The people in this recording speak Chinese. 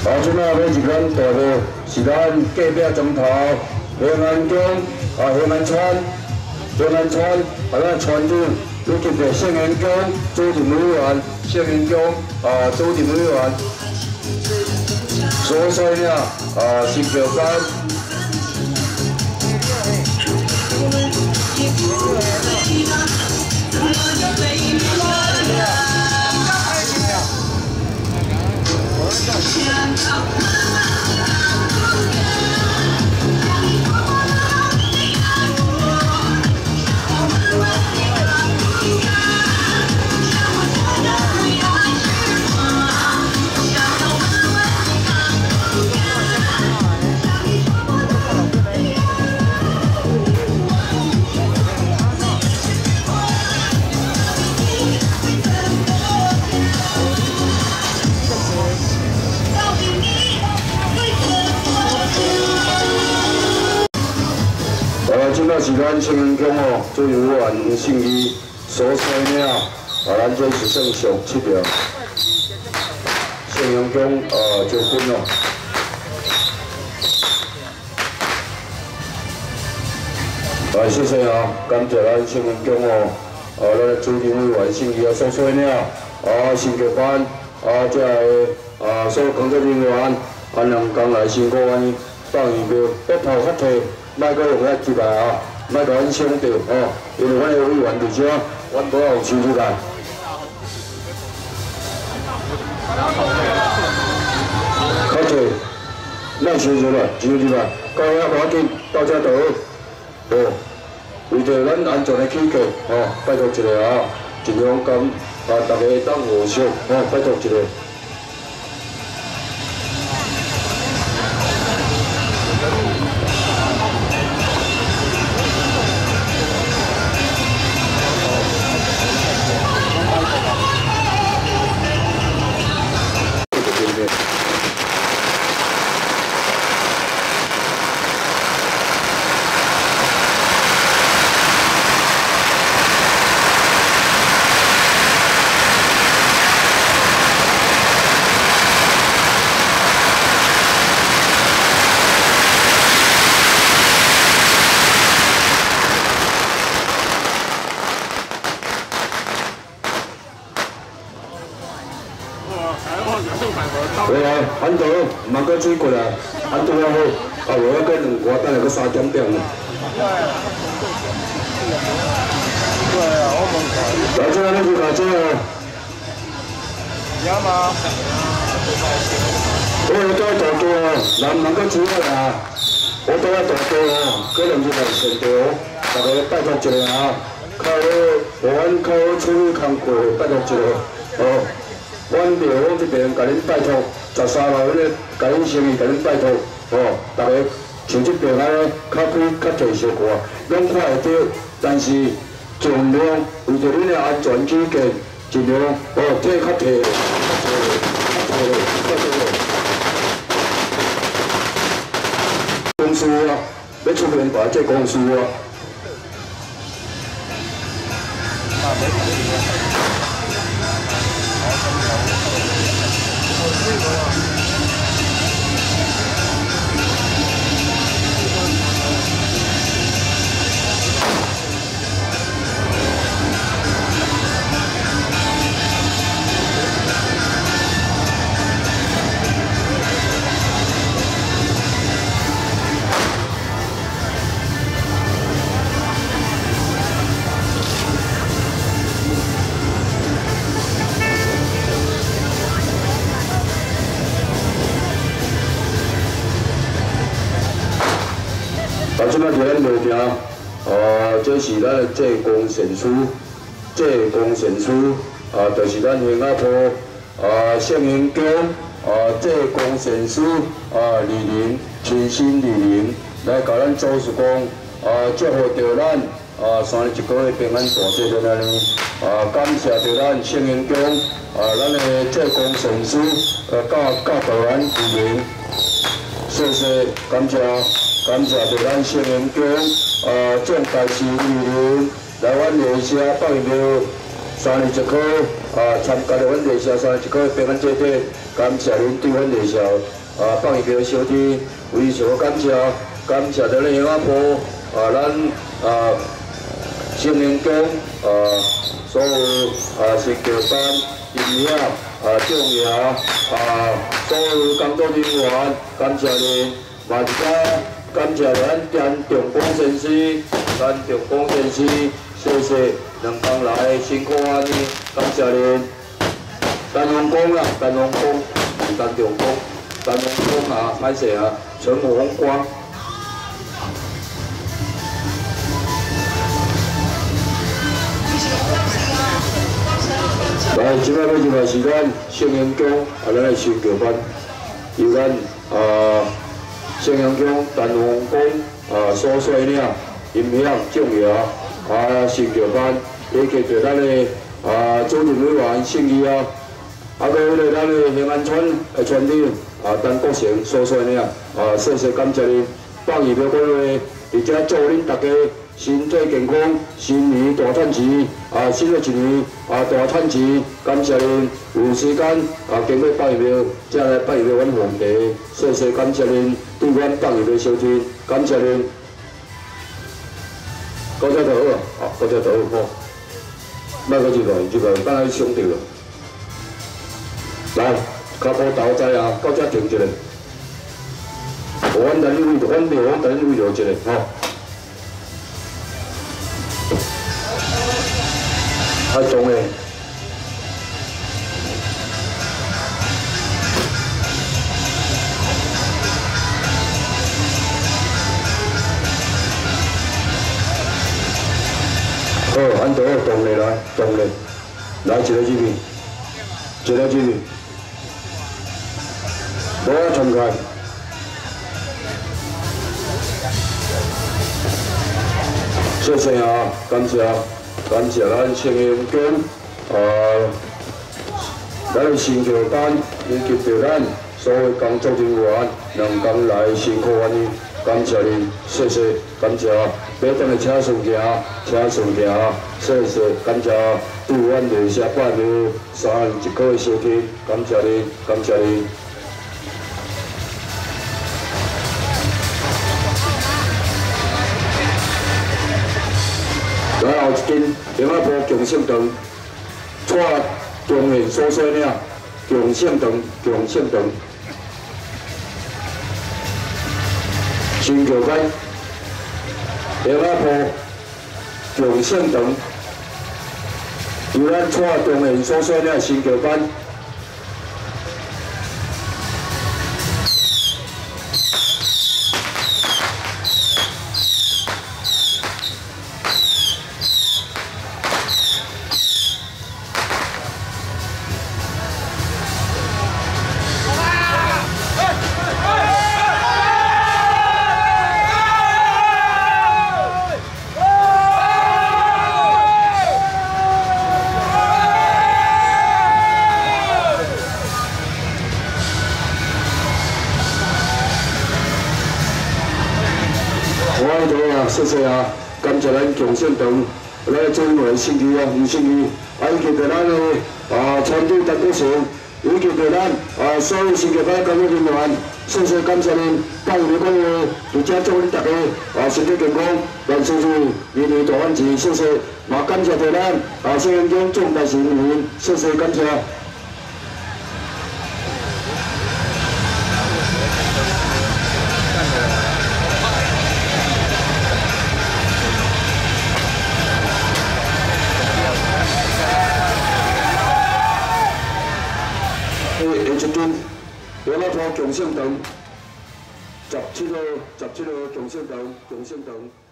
即摆要入咱大路，是咱隔壁中头平安宫平安村咱村长以及着圣元宫主任委员、圣元宫主任委员，所以呢是叫咱。 即摆是咱圣元宫主任委员吴信义所说了，咱这是算上7条。圣元宫结婚了。谢谢感谢咱圣元宫咱主任委员信义所说了，新剧班这个所有工作人员两工来辛苦安尼放疫苗，不头发体。 莫搁用遐急来莫甲阮伤着因为阮的委员伫遮，阮无有收入来。较济，莫收入来，收入来，到遐无要紧，到遮就好。为着咱安全的起见，拜托一下尽量跟大家当互相，拜托一下。 对啊，安度唔通搁水过来，安度还好，无要搁2外，等下搁3点钟呢。对啊，我问过。来，这个你去拿这个。有吗？我到大街人唔通搁水过来，我到大街可能就来现场，大家拜托一下靠我靠处理工作，拜托一下阮庙方这边甲恁拜托，13楼迄个甲恁生意甲恁拜托，大家像这边安尼较开较济小可，拢看会到，但是尽量为着恁的安全起见，尽量这较济，公司要出面把这公司即摆伫咱路行，这是咱的济公神书，就是咱新加坡圣元宫济公神书莅临，亲身莅临，来甲咱祖师公祝福着咱3日1个月平安大吉在安尼，感谢着咱圣元宫咱的济公神书教导咱莅临，谢谢，感谢。 感谢着咱圣元宫众大师莅临来阮下社放疫苗3日1个。 参加了阮热销山一个平安节体，感谢恁对阮热销放一票小弟，非常感谢，感谢咱的乡仔埔咱新年宫所有成就班、营养众爷所有工作人员，感谢恁，嘛是感谢咱重光先生，咱重光先生，谢谢2天来辛苦安尼，感谢恁。丹阳宫啦，丹阳宫，丹重宫，丹阳宫歹势陈宏光。来，即摆要入来是咱圣阳宫咱的新桥班，由咱圣阳宫、丹阳宫所率领音响众爷新桥班，以及着咱的主任委员姓李搁迄个咱的兴安村的村长陈国成所率领谢谢感谢恁，放义要讲话，伫遮祝恁大家身体健康，新年大赚钱新的一年大赚钱，感谢恁有时间经过放义庙，才来放义庙阮皇帝，谢谢感谢恁对阮放义庙收听，感谢恁。高只头好，高只头好，莫搁入来，入来等下伤着了。来，脚步投在到遮停一下。阮等你为着，阮庙方等你为着一下吼。动诶。好，安都动咧来，动咧，来一个这边，一个这边，无啊冲开。谢谢感谢咱圣阳宫咱的新桥班以及着咱所有工作人员2天来辛苦安尼，感谢恁，谢谢感谢。要等下请顺行，谢谢感谢对阮热社办的31颗的收听，感谢恁，感谢恁。来后一间兴仔埔强盛堂，带中原所率领强盛堂，新桥班。兴仔埔强盛堂，由咱带中原所率领新桥班。谢谢感谢咱强盛堂，咱的主委姓余余姓余，以及着咱的村长陈国成，以及着咱所有新桥班工作人员，谢谢感谢恁，放义讲话，伫遮祝恁大家身体健康，万事如意，年年大欢喜，谢谢，嘛感谢着咱圣阳宫众大市民，谢谢感谢。下一间兴仔埔强盛堂，17号强盛堂。